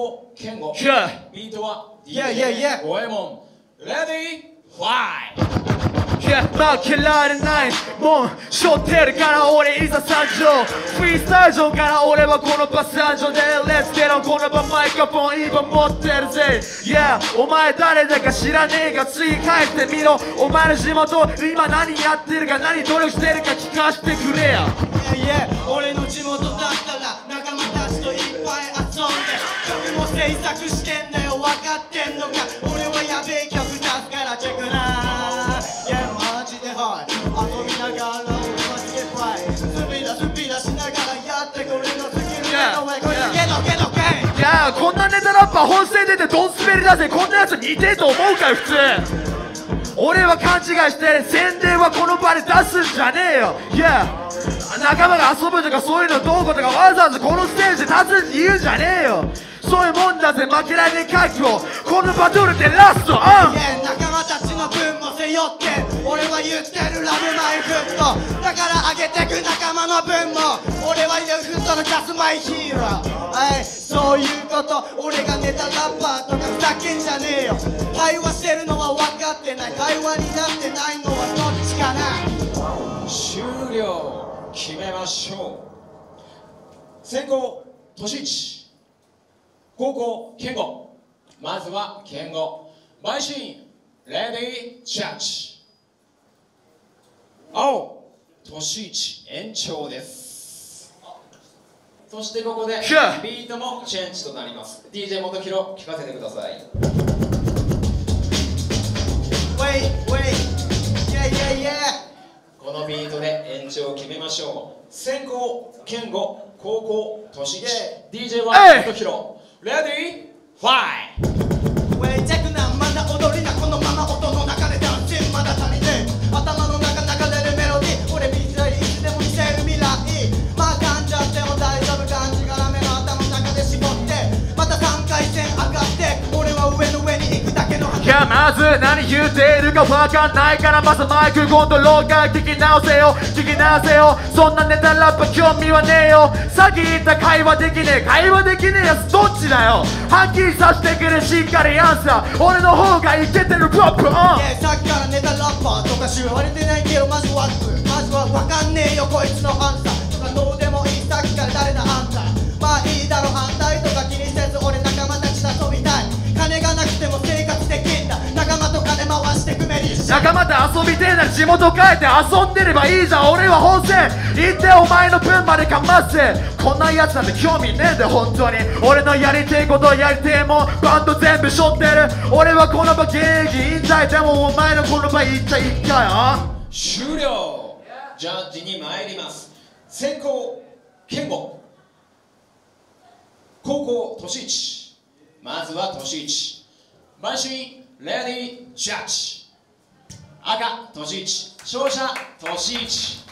校健吾。ビートは DJ 五右衛門。レディーファイ。 負けられないもん背負ってるから俺いざ参上フリースタイル上から俺はこのパスサンジョで Let's get on この場マイクロフォン今持ってるぜ Yeah お前誰だか知らねえが次返してみろお前の地元今何やってるか何努力してるか聞かせてくれや俺の地元だったら仲間たちといっぱい遊んで曲も制作してんだよ分かってんのか俺はやべえ曲出すからチェックなマジではい遊びながら俺はスケファイスピーダしながらやってこれのスキルの上これゲノゲノゲイいやこんなネタラッパー本戦出てドンスベリだぜこんなやつ似てえと思うかよ普通俺は勘違いして宣伝はこの場で出すんじゃねえよ Yeah 仲間が遊ぶとかそういうのどうこうとかわざわざこのステージで立つって言うんじゃねえよそういうもんだぜ負けられねえ覚悟このバトルってラスト仲間たちの分も背負って俺は言ってるラブマイフットだから上げてく仲間の分も俺は言うフットのキャスマイヒーローそういうこと俺がネタラッパーとかふざけんじゃねえよ会話してるのは分かってない会話になってないのはどっちかな終了決めましょう先攻としいち後攻健吾まずは健吾マイシーンレディージャッジ青としいち延長ですそしてここでビートもチェンジとなります DJ 元弘聞かせてくださいこのビートで延長を決めましょう先攻健吾後攻としいち DJ は元弘レディーファイウェイチェックなまだ踊りなこのまま音の中でダンシンまだ足りねえ頭の中流れるメロディー俺見せるいつでも見せる未来まあ噛んじゃっても大丈夫感じがらめの頭の中で絞ってまた3回戦上がって俺は上の上に行くだけのいやまず何言っているかわかんないからまずマイクコントロールから聞き直せよ聞き直せよそんなネタラップ興味はねえよさっき言った会話できねえ会話できねえやつどっちだよはっきりさせてくれしっかりアンサー俺の方がイケてるポップさっきからネタラッパーとか言われてないけどまずはわかんねえよこいつのアンサーとかどうでもいいさっきから誰だあんたまあいいだろ反対とか気にせず俺仲間たちと遊びたい金がなくても生活できんだ仲間と金回してくめり仲間と遊びてえなら地元帰って遊んでればいいじゃん俺は本戦行ってお前の分までかませこんなやつなんて興味ねえんだよ本当に俺のやりてえことやりてえもんバンド全部背負ってる俺はこの場現役引退でもお前のこの場行っちゃいっかよ終了ジャッジに参ります先攻健吾後攻としいちまずはとしいちマシンレディージャッジ赤としいち勝者としいち